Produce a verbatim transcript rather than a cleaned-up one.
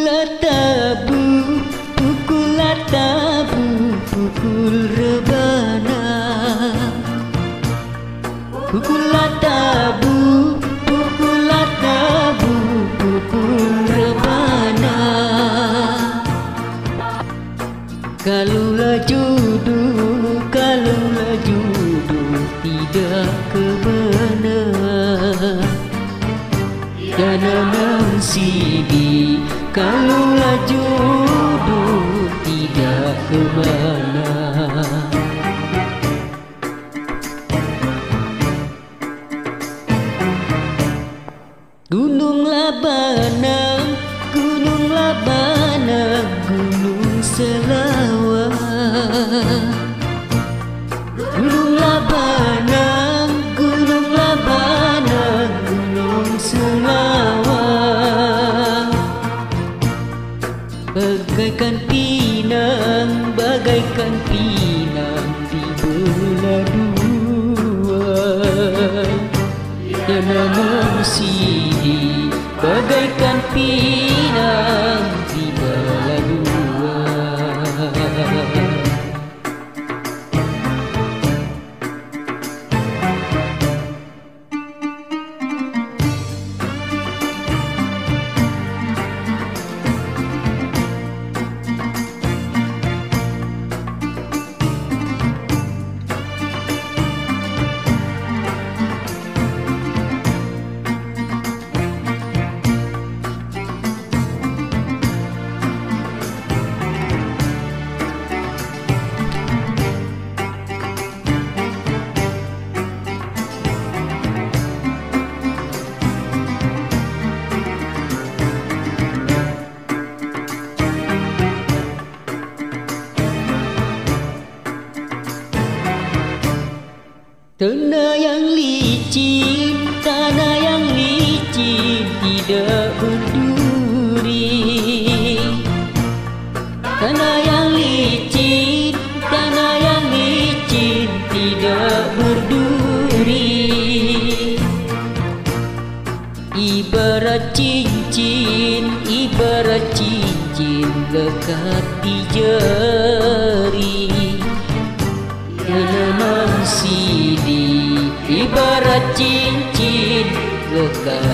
tabu, pukul tabu, pukul rebana. Pukul tabu, pukul tabu, pukul rebana. Kalaulah jodoh, kalaulah jodoh tidak ke mana. Jangan sidi, kalaulah jodoh tidak ke mana. Gunung Labana, Gunung Labana, Gunung Selawa. Gunung Labana, Gunung Labana, Gunung Selawa. Bagaikan pinang, bagaikan pinang dibelah dua. Jangan sidi, bagaikan pinang dibelah dua. Tanah yang licin, tanah yang licin tidak berduri. Tanah yang licin, tanah yang licin tidak berduri. Ibarat cincin, ibarat cincin lekat di jari. Jangan sidi, ibarat cincin lekat